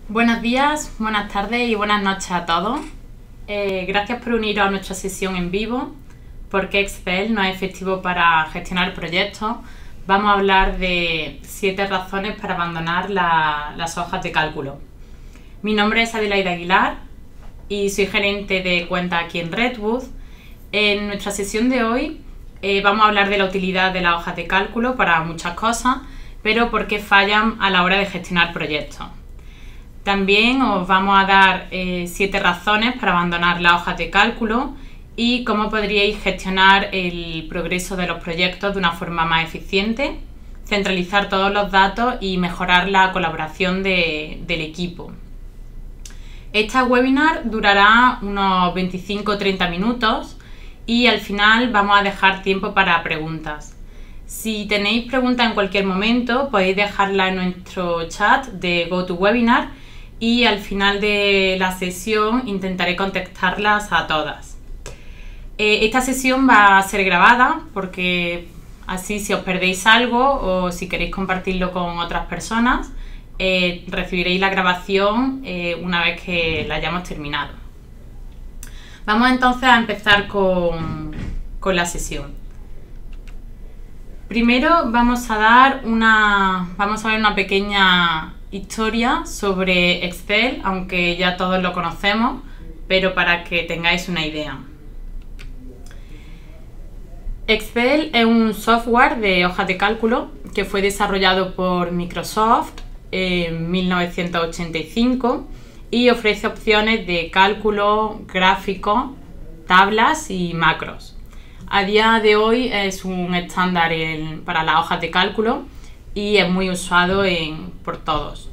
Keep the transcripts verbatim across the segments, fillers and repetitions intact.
Buenos días, buenas tardes y buenas noches a todos. Eh, gracias por uniros a nuestra sesión en vivo. ¿Por qué Excel no es efectivo para gestionar proyectos? Vamos a hablar de siete razones para abandonar la, las hojas de cálculo. Mi nombre es Adelaida Aguilar y soy gerente de cuenta aquí en Redwood. En nuestra sesión de hoy eh, vamos a hablar de la utilidad de las hojas de cálculo para muchas cosas, pero por qué fallan a la hora de gestionar proyectos. También os vamos a dar eh, siete razones para abandonar las hojas de cálculo y cómo podríais gestionar el progreso de los proyectos de una forma más eficiente, centralizar todos los datos y mejorar la colaboración de, del equipo. Esta webinar durará unos veinticinco a treinta minutos y al final vamos a dejar tiempo para preguntas. Si tenéis preguntas en cualquier momento, podéis dejarla en nuestro chat de GoToWebinar y al final de la sesión intentaré contestarlas a todas. Eh, esta sesión va a ser grabada porque así si os perdéis algo o si queréis compartirlo con otras personas, eh, recibiréis la grabación eh, una vez que la hayamos terminado. Vamos entonces a empezar con, con la sesión. Primero vamos a dar una, vamos a ver una pequeña historia sobre Excel, aunque ya todos lo conocemos, pero para que tengáis una idea. Excel es un software de hojas de cálculo que fue desarrollado por Microsoft en mil novecientos ochenta y cinco y ofrece opciones de cálculo, gráficos, tablas y macros. A día de hoy es un estándar en, para las hojas de cálculo y es muy usado en, por todos.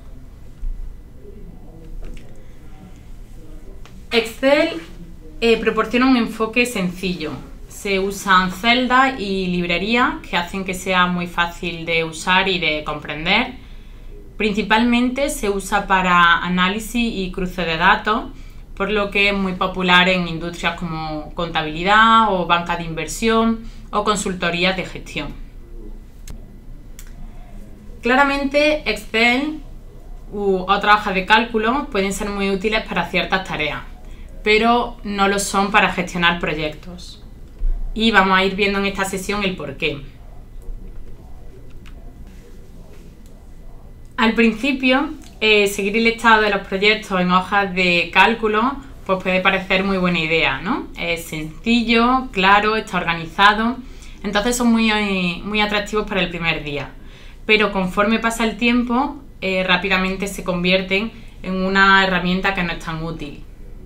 Excel eh, proporciona un enfoque sencillo. Se usan celdas y librerías que hacen que sea muy fácil de usar y de comprender. Principalmente se usa para análisis y cruce de datos, por lo que es muy popular en industrias como contabilidad o banca de inversión o consultorías de gestión. Claramente Excel u otras hojas de cálculo pueden ser muy útiles para ciertas tareas, pero no lo son para gestionar proyectos. Y vamos a ir viendo en esta sesión el porqué. Al principio, eh, seguir el estado de los proyectos en hojas de cálculo pues puede parecer muy buena idea, ¿no? Es sencillo, claro, está organizado, entonces son muy, muy atractivos para el primer día. Pero conforme pasa el tiempo, eh, rápidamente se convierten en una herramienta que no es tan útil.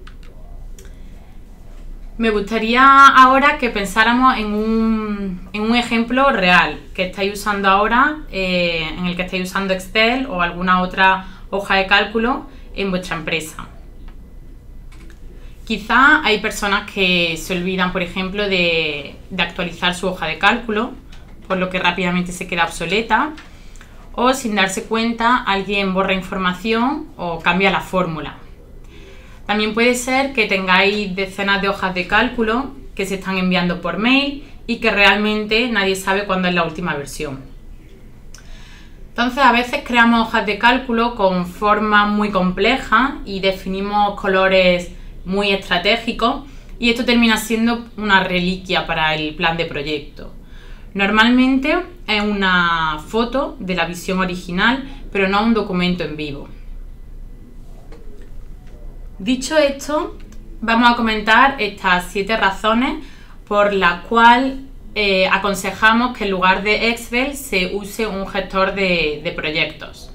Me gustaría ahora que pensáramos en un, en un ejemplo real que estáis usando ahora, eh, en el que estáis usando Excel o alguna otra hoja de cálculo en vuestra empresa. Quizá hay personas que se olvidan, por ejemplo, de, de actualizar su hoja de cálculo, por lo que rápidamente se queda obsoleta, o sin darse cuenta alguien borra información o cambia la fórmula. También puede ser que tengáis decenas de hojas de cálculo que se están enviando por mail y que realmente nadie sabe cuándo es la última versión. Entonces, a veces creamos hojas de cálculo con formas muy complejas y definimos colores muy estratégicos y esto termina siendo una reliquia para el plan de proyecto. Normalmente es una foto de la visión original, pero no un documento en vivo. Dicho esto, vamos a comentar estas siete razones por las cuales eh, aconsejamos que en lugar de Excel se use un gestor de, de proyectos.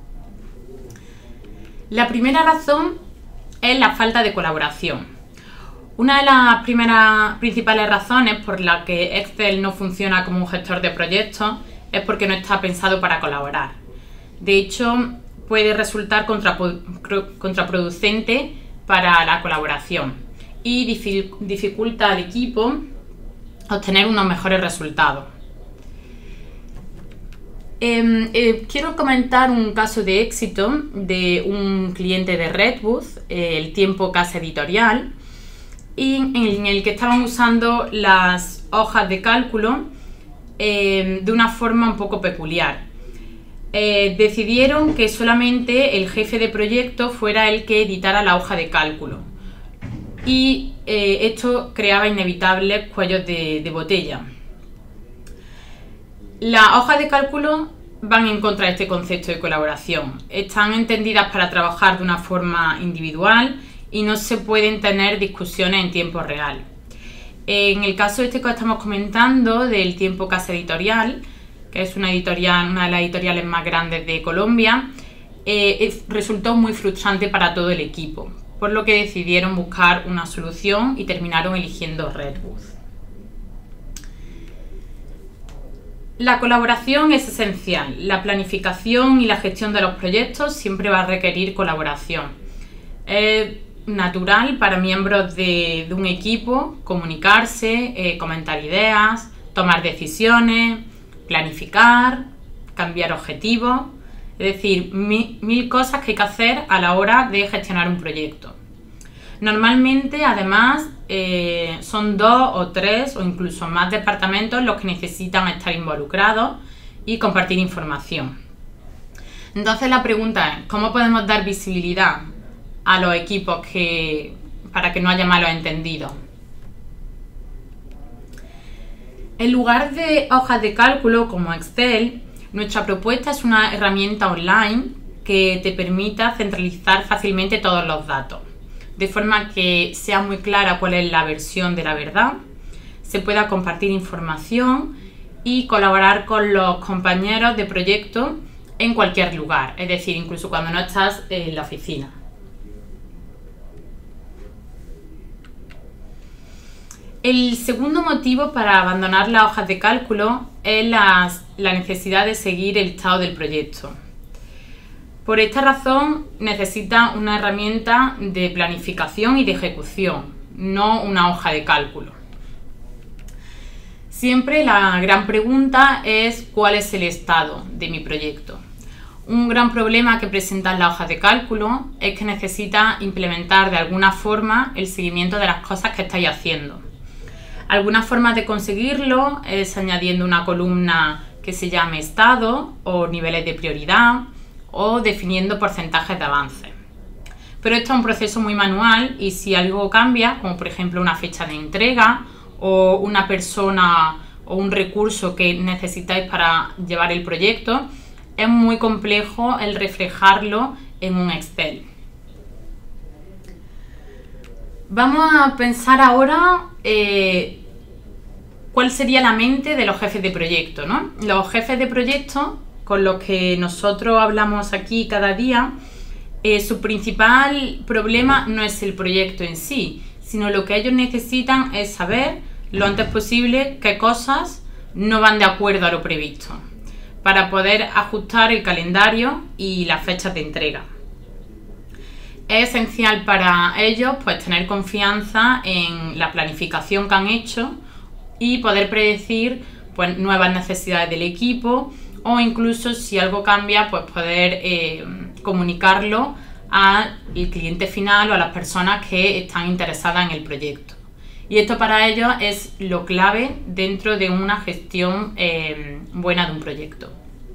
La primera razón es la falta de colaboración. Una de las primeras principales razones por las que Excel no funciona como un gestor de proyectos es porque no está pensado para colaborar. De hecho, puede resultar contraproducente para la colaboración y dificulta al equipo obtener unos mejores resultados. Eh, eh, quiero comentar un caso de éxito de un cliente de Redwood, eh, el Tiempo Casa Editorial, y en el que estaban usando las hojas de cálculo eh, de una forma un poco peculiar. eh, decidieron que solamente el jefe de proyecto fuera el que editara la hoja de cálculo. Y eh, esto creaba inevitables cuellos de, de botella. Las hojas de cálculo van en contra de este concepto de colaboración. Están entendidas para trabajar de una forma individual y no se pueden tener discusiones en tiempo real. En el caso este que estamos comentando del Tiempo Casa Editorial, que es una editorial, una de las editoriales más grandes de Colombia, eh, resultó muy frustrante para todo el equipo, por lo que decidieron buscar una solución y terminaron eligiendo Redwood. La colaboración es esencial. La planificación y la gestión de los proyectos siempre va a requerir colaboración. Es natural para miembros de, de un equipo comunicarse, eh, comentar ideas, tomar decisiones, planificar, cambiar objetivos, es decir, mil, mil cosas que hay que hacer a la hora de gestionar un proyecto. Normalmente, además, eh, son dos o tres o incluso más departamentos los que necesitan estar involucrados y compartir información. Entonces la pregunta es, ¿cómo podemos dar visibilidad a los equipos que, para que no haya malos entendidos? En lugar de hojas de cálculo como Excel, nuestra propuesta es una herramienta online que te permita centralizar fácilmente todos los datos, de forma que sea muy clara cuál es la versión de la verdad, se pueda compartir información y colaborar con los compañeros de proyecto en cualquier lugar, es decir, incluso cuando no estás en la oficina. El segundo motivo para abandonar las hojas de cálculo es la, la necesidad de seguir el estado del proyecto. Por esta razón necesita una herramienta de planificación y de ejecución, no una hoja de cálculo. Siempre la gran pregunta es ¿cuál es el estado de mi proyecto? Un gran problema que presentan las hojas de cálculo es que necesita implementar de alguna forma el seguimiento de las cosas que estáis haciendo. Algunas formas de conseguirlo es añadiendo una columna que se llame estado o niveles de prioridad, o definiendo porcentajes de avance. Pero esto es un proceso muy manual y si algo cambia, como por ejemplo una fecha de entrega o una persona o un recurso que necesitáis para llevar el proyecto, es muy complejo el reflejarlo en un Excel. Vamos a pensar ahora eh, cuál sería la mente de los jefes de proyecto, ¿no? Los jefes de proyecto con los que nosotros hablamos aquí cada día, eh, su principal problema no es el proyecto en sí, sino lo que ellos necesitan es saber lo antes posible qué cosas no van de acuerdo a lo previsto, para poder ajustar el calendario y las fechas de entrega. Es esencial para ellos pues, tener confianza en la planificación que han hecho y poder predecir pues, nuevas necesidades del equipo, o incluso si algo cambia, pues poder eh, comunicarlo al cliente final o a las personas que están interesadas en el proyecto. Y esto para ellos es lo clave dentro de una gestión eh, buena de un proyecto.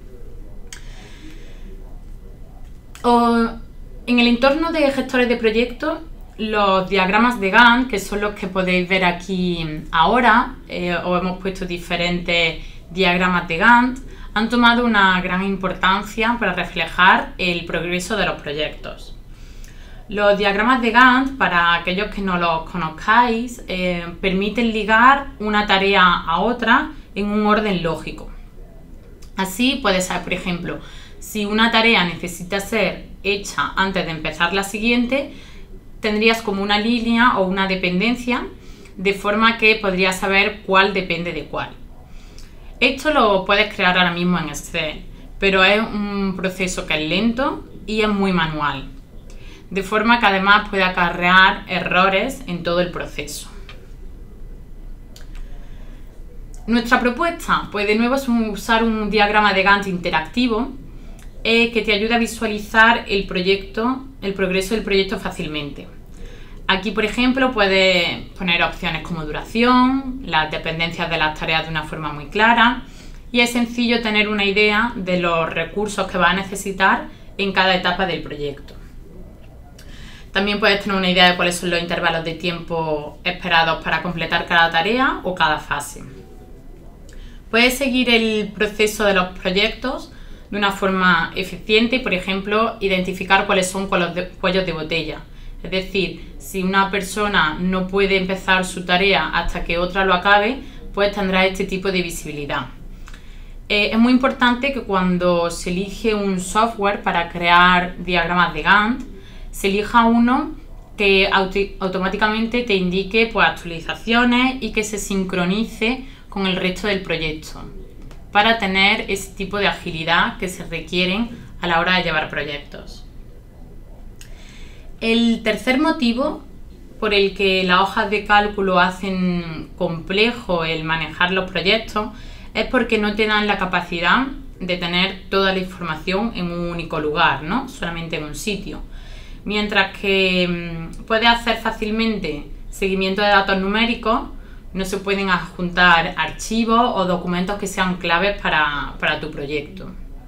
O, en el entorno de gestores de proyectos, los diagramas de Gantt, que son los que podéis ver aquí ahora, eh, os hemos puesto diferentes diagramas de Gantt, han tomado una gran importancia para reflejar el progreso de los proyectos. Los diagramas de Gantt, para aquellos que no los conozcáis, eh, permiten ligar una tarea a otra en un orden lógico. Así puede ser, por ejemplo, si una tarea necesita ser hecha antes de empezar la siguiente, tendrías como una línea o una dependencia, de forma que podrías saber cuál depende de cuál. Esto lo puedes crear ahora mismo en Excel, pero es un proceso que es lento y es muy manual, de forma que además puede acarrear errores en todo el proceso. Nuestra propuesta, pues de nuevo es usar un diagrama de Gantt interactivo eh, que te ayuda a visualizar el proyecto, el progreso del proyecto fácilmente. Aquí, por ejemplo, puedes poner opciones como duración, las dependencias de las tareas de una forma muy clara y es sencillo tener una idea de los recursos que vas a necesitar en cada etapa del proyecto. También puedes tener una idea de cuáles son los intervalos de tiempo esperados para completar cada tarea o cada fase. Puedes seguir el proceso de los proyectos de una forma eficiente y, por ejemplo, identificar cuáles son cuellos de botella. Es decir, si una persona no puede empezar su tarea hasta que otra lo acabe, pues tendrá este tipo de visibilidad. Eh, es muy importante que cuando se elige un software para crear diagramas de Gantt, se elija uno que auto- automáticamente te indique pues, actualizaciones y que se sincronice con el resto del proyecto, para tener ese tipo de agilidad que se requieren a la hora de llevar proyectos. El tercer motivo por el que las hojas de cálculo hacen complejo el manejar los proyectos es porque no te dan la capacidad de tener toda la información en un único lugar, ¿no? Solamente en un sitio. Mientras que mmm, puedes hacer fácilmente seguimiento de datos numéricos, no se pueden adjuntar archivos o documentos que sean claves para, para tu proyecto.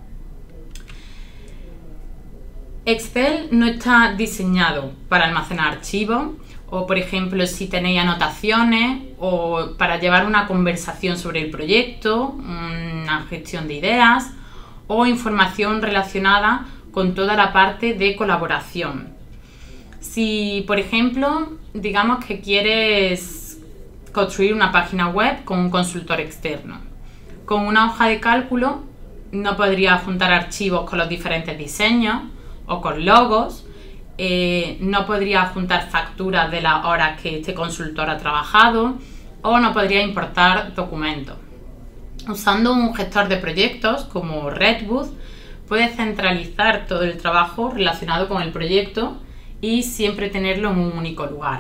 Excel no está diseñado para almacenar archivos o, por ejemplo, si tenéis anotaciones o para llevar una conversación sobre el proyecto, una gestión de ideas o información relacionada con toda la parte de colaboración. Si, por ejemplo, digamos que quieres construir una página web con un consultor externo, con una hoja de cálculo no podrías juntar archivos con los diferentes diseños o con logos, eh, no podrías juntar facturas de las horas que este consultor ha trabajado o no podrías importar documentos. Usando un gestor de proyectos como Redwood, puedes centralizar todo el trabajo relacionado con el proyecto y siempre tenerlo en un único lugar.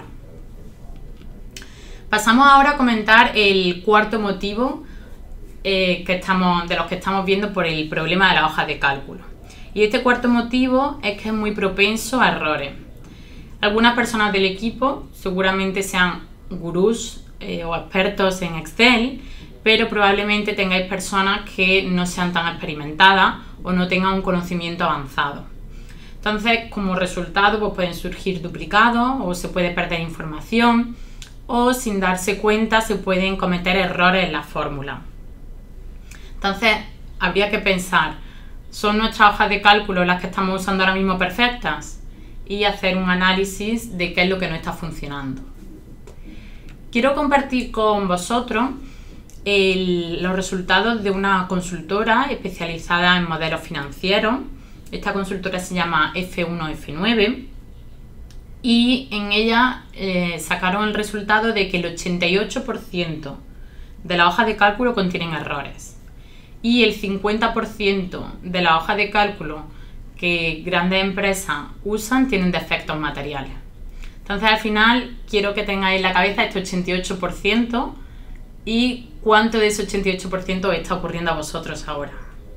Pasamos ahora a comentar el cuarto motivo eh, que estamos, de los que estamos viendo por el problema de la hoja de cálculo. Y este cuarto motivo es que es muy propenso a errores. Algunas personas del equipo seguramente sean gurús eh, o expertos en Excel, pero probablemente tengáis personas que no sean tan experimentadas o no tengan un conocimiento avanzado. Entonces, como resultado, pues pueden surgir duplicados o se puede perder información, o sin darse cuenta se pueden cometer errores en la fórmula. Entonces, habría que pensar, ¿son nuestras hojas de cálculo las que estamos usando ahora mismo perfectas? Y hacer un análisis de qué es lo que no está funcionando. Quiero compartir con vosotros el, los resultados de una consultora especializada en modelos financieros. Esta consultora se llama F uno F nueve. Y en ella eh, sacaron el resultado de que el ochenta y ocho por ciento de las hojas de cálculo contienen errores y el cincuenta por ciento de las hojas de cálculo que grandes empresas usan tienen defectos materiales. Entonces, al final, quiero que tengáis en la cabeza este ochenta y ocho por ciento y cuánto de ese ochenta y ocho por ciento está ocurriendo a vosotros ahora.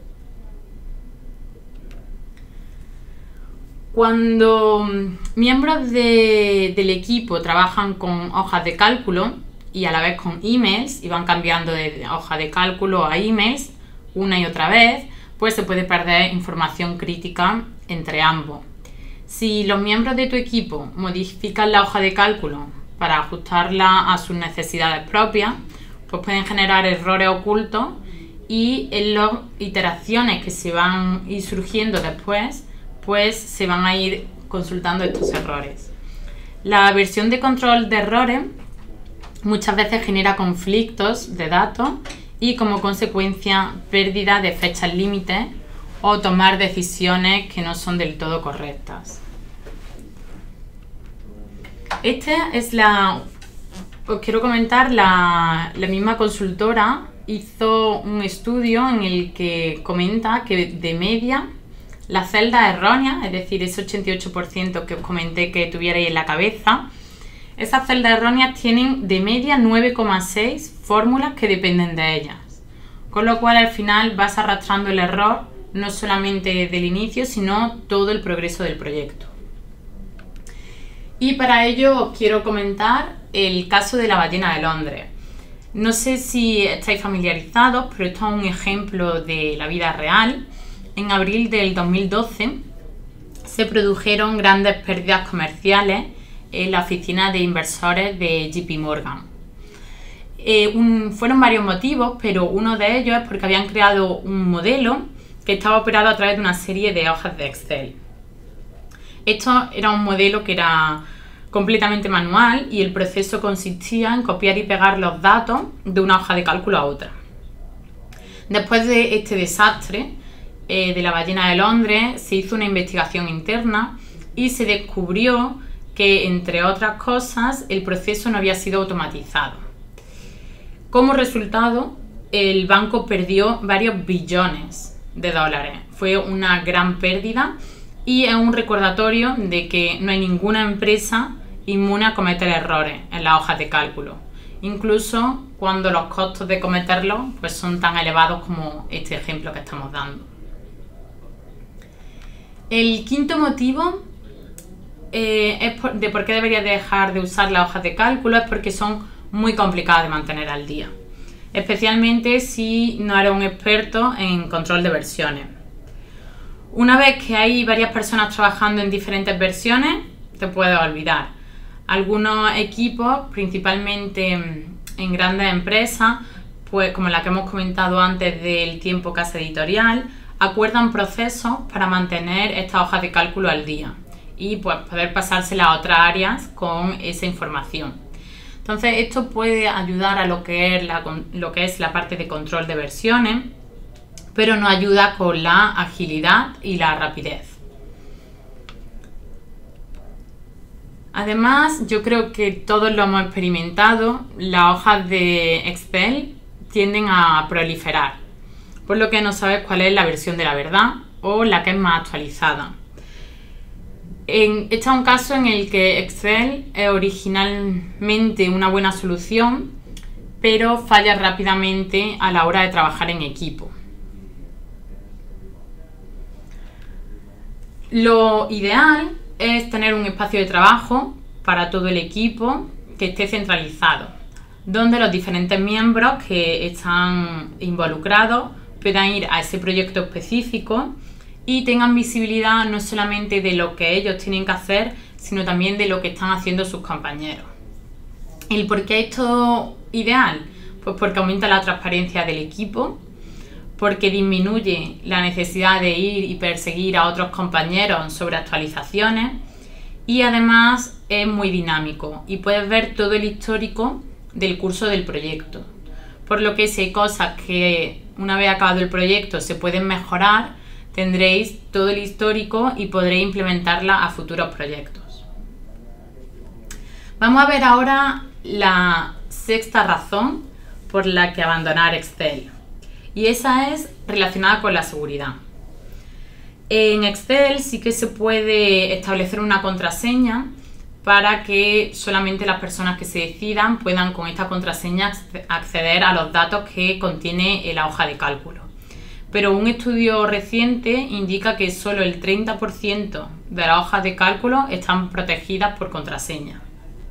Cuando miembros de, del equipo trabajan con hojas de cálculo y a la vez con emails y van cambiando de hoja de cálculo a emails una y otra vez, pues se puede perder información crítica entre ambos. Si los miembros de tu equipo modifican la hoja de cálculo para ajustarla a sus necesidades propias, pues pueden generar errores ocultos y en las iteraciones que se van a ir surgiendo después, pues se van a ir consultando estos errores. La versión de control de errores muchas veces genera conflictos de datos y como consecuencia pérdida de fechas límites o tomar decisiones que no son del todo correctas. Esta es la... Os quiero comentar, la, la misma consultora hizo un estudio en el que comenta que de media las celdas erróneas, es decir, ese ochenta y ocho por ciento que os comenté que tuvierais en la cabeza, esas celdas erróneas tienen de media nueve coma seis fórmulas que dependen de ellas. Con lo cual, al final, vas arrastrando el error no solamente del inicio, sino todo el progreso del proyecto. Y para ello os quiero comentar el caso de la ballena de Londres. No sé si estáis familiarizados, pero esto es un ejemplo de la vida real. En abril del dos mil doce se produjeron grandes pérdidas comerciales en la oficina de inversores de J P Morgan. Eh, un, fueron varios motivos, pero uno de ellos es porque habían creado un modelo que estaba operado a través de una serie de hojas de Excel. Esto era un modelo que era completamente manual y el proceso consistía en copiar y pegar los datos de una hoja de cálculo a otra. Después de este desastre eh, de la ballena de Londres, se hizo una investigación interna y se descubrió que, entre otras cosas, el proceso no había sido automatizado. Como resultado, el banco perdió varios billones de dólares. Fue una gran pérdida y es un recordatorio de que no hay ninguna empresa inmune a cometer errores en las hojas de cálculo, incluso cuando los costos de cometerlos pues, son tan elevados como este ejemplo que estamos dando. El quinto motivo eh, es por, de por qué deberías dejar de usar las hojas de cálculo es porque son muy complicadas de mantener al día, especialmente si no eres un experto en control de versiones. Una vez que hay varias personas trabajando en diferentes versiones, te puedes olvidar. Algunos equipos, principalmente en grandes empresas, pues como la que hemos comentado antes del tiempo casa editorial, acuerdan procesos para mantener estas hojas de cálculo al día y pues poder pasárselas a otras áreas con esa información. Entonces esto puede ayudar a lo que es la, lo que es la parte de control de versiones, pero no ayuda con la agilidad y la rapidez. Además, yo creo que todos lo hemos experimentado, las hojas de Excel tienden a proliferar, por lo que no sabes cuál es la versión de la verdad o la que es más actualizada. En, este es un caso en el que Excel es originalmente una buena solución, pero falla rápidamente a la hora de trabajar en equipo. Lo ideal es tener un espacio de trabajo para todo el equipo que esté centralizado, donde los diferentes miembros que están involucrados puedan ir a ese proyecto específico y tengan visibilidad no solamente de lo que ellos tienen que hacer, sino también de lo que están haciendo sus compañeros. ¿Y por qué esto es ideal? Pues porque aumenta la transparencia del equipo, porque disminuye la necesidad de ir y perseguir a otros compañeros sobre actualizaciones y además es muy dinámico y puedes ver todo el histórico del curso del proyecto. Por lo que si hay cosas que una vez acabado el proyecto se pueden mejorar, tendréis todo el histórico y podréis implementarla a futuros proyectos. Vamos a ver ahora la sexta razón por la que abandonar Excel. Y esa es relacionada con la seguridad. En Excel sí que se puede establecer una contraseña para que solamente las personas que se decidan puedan con esta contraseña acceder a los datos que contiene la hoja de cálculo. Pero un estudio reciente indica que solo el treinta por ciento de las hojas de cálculo están protegidas por contraseña.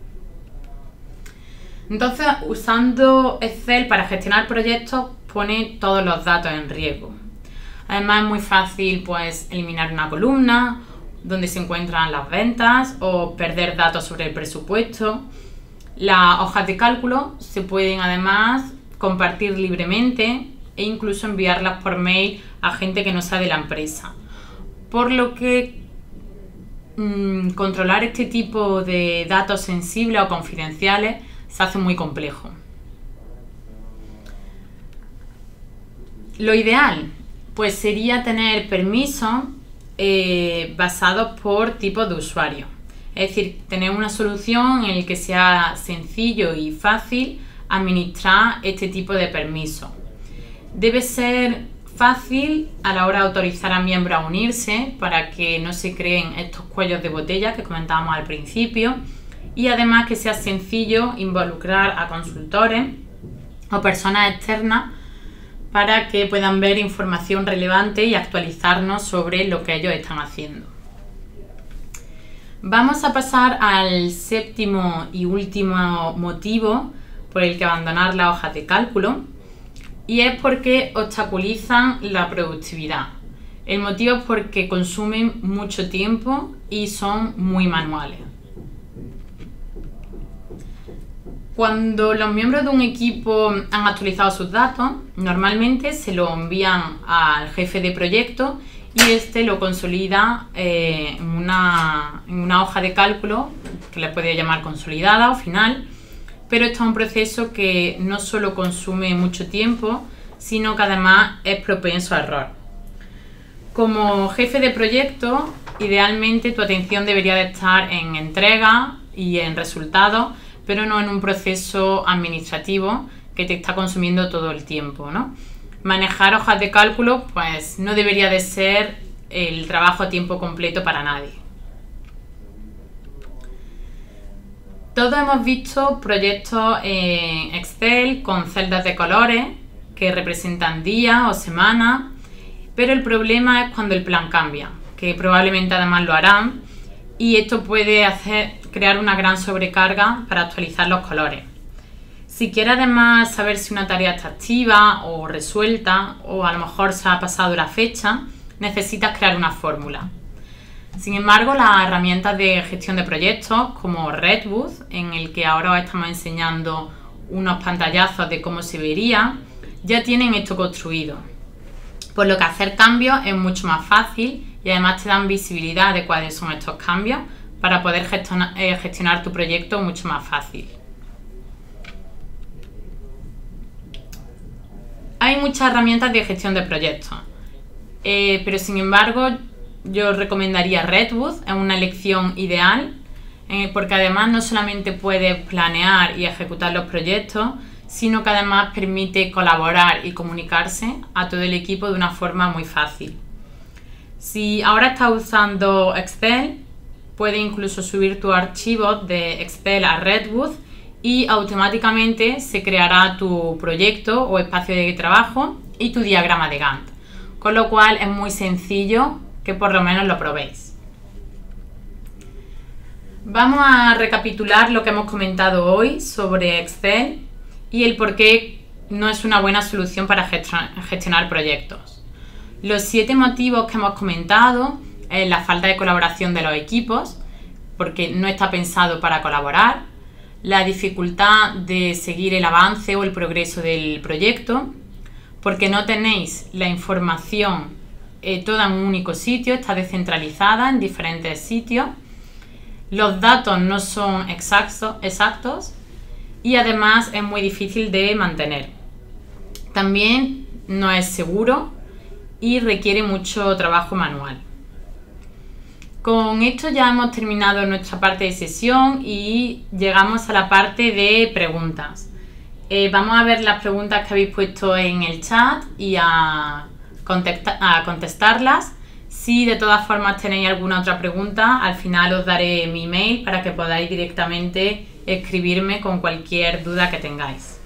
Entonces, usando Excel para gestionar proyectos pone todos los datos en riesgo. Además, es muy fácil pues, eliminar una columna donde se encuentran las ventas o perder datos sobre el presupuesto. Las hojas de cálculo se pueden además compartir libremente e incluso enviarlas por mail a gente que no sea de la empresa. Por lo que mmm, controlar este tipo de datos sensibles o confidenciales se hace muy complejo. Lo ideal pues sería tener permisos eh, basados por tipos de usuario. Es decir, tener una solución en la que sea sencillo y fácil administrar este tipo de permisos. Debe ser fácil a la hora de autorizar a miembros a unirse para que no se creen estos cuellos de botella que comentábamos al principio y además que sea sencillo involucrar a consultores o personas externas para que puedan ver información relevante y actualizarnos sobre lo que ellos están haciendo. Vamos a pasar al séptimo y último motivo por el que abandonar las hojas de cálculo, y es porque obstaculizan la productividad. El motivo es porque consumen mucho tiempo y son muy manuales. Cuando los miembros de un equipo han actualizado sus datos, normalmente se lo envían al jefe de proyecto y este lo consolida eh, en, una, en una hoja de cálculo que le puede llamar consolidada o final, pero esto es un proceso que no solo consume mucho tiempo, sino que además es propenso a error. Como jefe de proyecto, idealmente tu atención debería de estar en entrega y en resultados, pero no en un proceso administrativo que te está consumiendo todo el tiempo, ¿no? Manejar hojas de cálculo pues no debería de ser el trabajo a tiempo completo para nadie. Todos hemos visto proyectos en Excel con celdas de colores que representan días o semanas, pero el problema es cuando el plan cambia, que probablemente además lo harán, y esto puede hacer, crear una gran sobrecarga para actualizar los colores. Si quieres además saber si una tarea está activa o resuelta, o a lo mejor se ha pasado la fecha, necesitas crear una fórmula. Sin embargo, las herramientas de gestión de proyectos como Redwood, en el que ahora os estamos enseñando unos pantallazos de cómo se vería, ya tienen esto construido. Por lo que hacer cambios es mucho más fácil y además te dan visibilidad de cuáles son estos cambios para poder gestionar, eh, gestionar tu proyecto mucho más fácil. Hay muchas herramientas de gestión de proyectos, eh, pero sin embargo yo recomendaría Redwood, es una elección ideal, eh, porque además no solamente puedes planear y ejecutar los proyectos, sino que además permite colaborar y comunicarse a todo el equipo de una forma muy fácil. Si ahora estás usando Excel, puedes incluso subir tus archivos de Excel a Redwood y automáticamente se creará tu proyecto o espacio de trabajo y tu diagrama de Gantt, con lo cual es muy sencillo que por lo menos lo probéis. Vamos a recapitular lo que hemos comentado hoy sobre Excel y el por qué no es una buena solución para gestionar proyectos. Los siete motivos que hemos comentado es la falta de colaboración de los equipos, porque no está pensado para colaborar, la dificultad de seguir el avance o el progreso del proyecto, porque no tenéis la información eh, toda en un único sitio, está descentralizada en diferentes sitios, los datos no son exactos, exactos y además es muy difícil de mantener. También no es seguro y requiere mucho trabajo manual. Con esto ya hemos terminado nuestra parte de sesión y llegamos a la parte de preguntas. Eh, vamos a ver las preguntas que habéis puesto en el chat y a, contesta a contestarlas. Si de todas formas tenéis alguna otra pregunta, al final os daré mi email para que podáis directamente escribirme con cualquier duda que tengáis.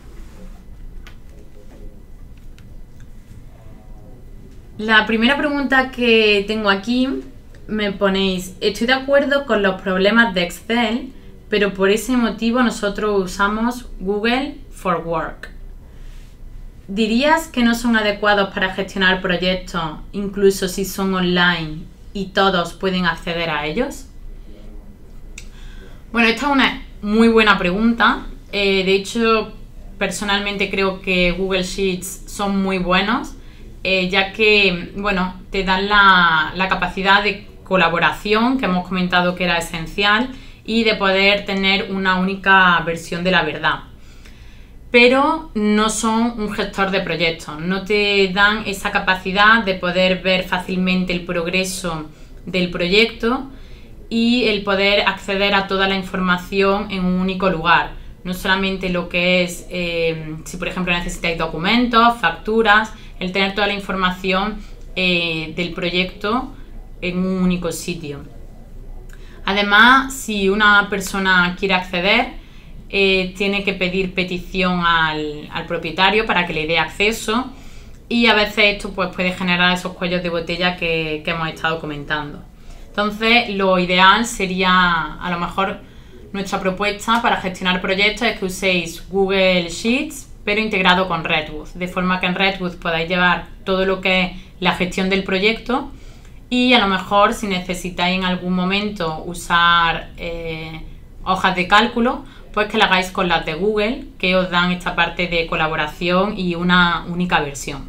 La primera pregunta que tengo aquí me ponéis: estoy de acuerdo con los problemas de Excel, pero por ese motivo nosotros usamos Google for Work. ¿Dirías que no son adecuados para gestionar proyectos, incluso si son online y todos pueden acceder a ellos? Bueno, esta es una muy buena pregunta. Eh, de hecho, personalmente creo que Google Sheets son muy buenos, eh, ya que, bueno, te dan la, la capacidad de colaboración que hemos comentado que era esencial y de poder tener una única versión de la verdad. Pero no son un gestor de proyectos, no te dan esa capacidad de poder ver fácilmente el progreso del proyecto y el poder acceder a toda la información en un único lugar. No solamente lo que es, eh, si por ejemplo necesitáis documentos, facturas, el tener toda la información eh, del proyecto en un único sitio. Además, si una persona quiere acceder, eh, tiene que pedir petición al, al propietario para que le dé acceso y a veces esto pues, puede generar esos cuellos de botella que, que hemos estado comentando. Entonces, lo ideal sería a lo mejor Nuestra propuesta para gestionar proyectos es que uséis Google Sheets, pero integrado con Redwood, de forma que en Redwood podáis llevar todo lo que es la gestión del proyecto y a lo mejor si necesitáis en algún momento usar eh, hojas de cálculo, pues que la hagáis con las de Google, que os dan esta parte de colaboración y una única versión.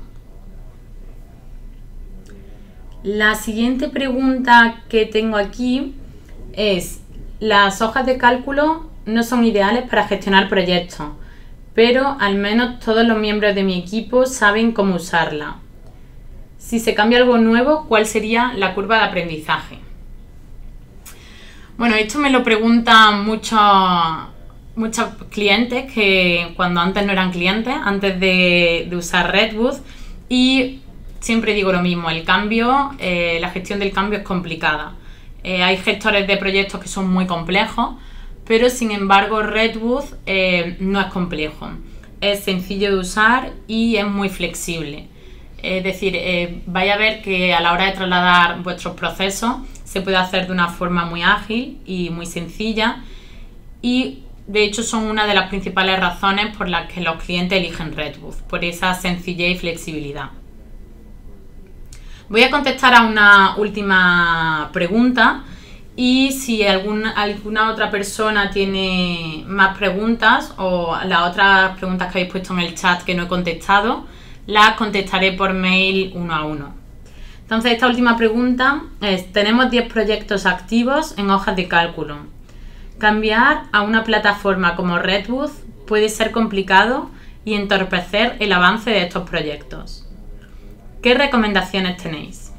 La siguiente pregunta que tengo aquí es: las hojas de cálculo no son ideales para gestionar proyectos, pero al menos todos los miembros de mi equipo saben cómo usarla. Si se cambia algo nuevo, ¿cuál sería la curva de aprendizaje? Bueno, esto me lo preguntan muchos, muchos clientes que cuando antes no eran clientes, antes de, de usar Redwood, y siempre digo lo mismo, el cambio, eh, la gestión del cambio es complicada. Eh, hay gestores de proyectos que son muy complejos, pero sin embargo Redwood eh, no es complejo. Es sencillo de usar y es muy flexible. Es decir, eh, vais a ver que a la hora de trasladar vuestros procesos se puede hacer de una forma muy ágil y muy sencilla, y de hecho son una de las principales razones por las que los clientes eligen Redwood, por esa sencillez y flexibilidad. Voy a contestar a una última pregunta y si alguna, alguna otra persona tiene más preguntas o las otras preguntas que habéis puesto en el chat que no he contestado, las contestaré por mail uno a uno. Entonces, esta última pregunta es: tenemos diez proyectos activos en hojas de cálculo. Cambiar a una plataforma como Redwood puede ser complicado y entorpecer el avance de estos proyectos. ¿Qué recomendaciones tenéis?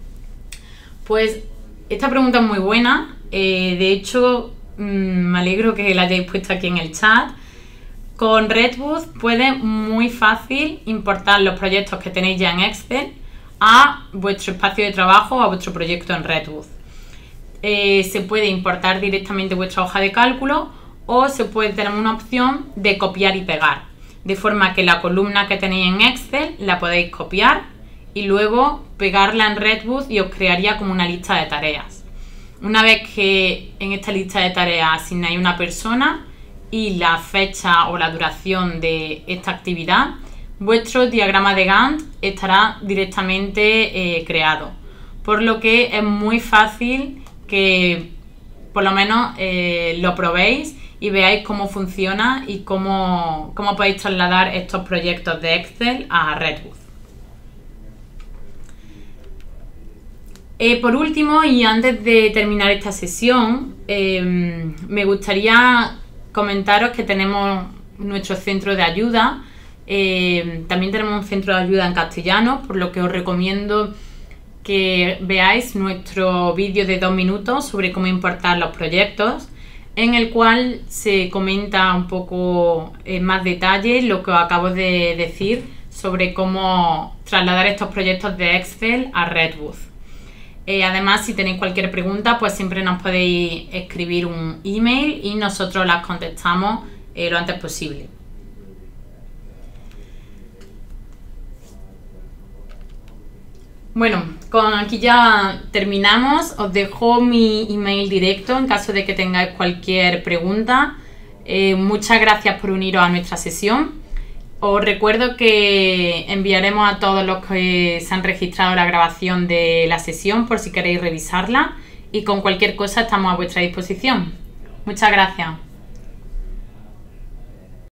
Pues esta pregunta es muy buena. Eh, de hecho, mmm, me alegro que la hayáis puesto aquí en el chat. Con Redwood puede muy fácil importar los proyectos que tenéis ya en Excel a vuestro espacio de trabajo o a vuestro proyecto en Redwood. Eh, se puede importar directamente vuestra hoja de cálculo o se puede tener una opción de copiar y pegar, de forma que la columna que tenéis en Excel la podéis copiar y luego pegarla en Redwood y os crearía como una lista de tareas. Una vez que en esta lista de tareas asignáis una persona y la fecha o la duración de esta actividad, vuestro diagrama de Gantt estará directamente eh, creado, por lo que es muy fácil que por lo menos eh, lo probéis y veáis cómo funciona y cómo, cómo podéis trasladar estos proyectos de Excel a Redwood. Eh, por último, y antes de terminar esta sesión, eh, me gustaría comentaros que tenemos nuestro centro de ayuda. Eh, también tenemos un centro de ayuda en castellano, por lo que os recomiendo que veáis nuestro vídeo de dos minutos sobre cómo importar los proyectos, en el cual se comenta un poco en más detalle lo que os acabo de decir sobre cómo trasladar estos proyectos de Excel a Redwood. Eh, además, si tenéis cualquier pregunta, pues siempre nos podéis escribir un email y nosotros las contestamos eh, lo antes posible. Bueno, con aquí ya terminamos. Os dejo mi email directo en caso de que tengáis cualquier pregunta. Eh, muchas gracias por uniros a nuestra sesión. Os recuerdo que enviaremos a todos los que se han registrado la grabación de la sesión por si queréis revisarla, y con cualquier cosa estamos a vuestra disposición. Muchas gracias.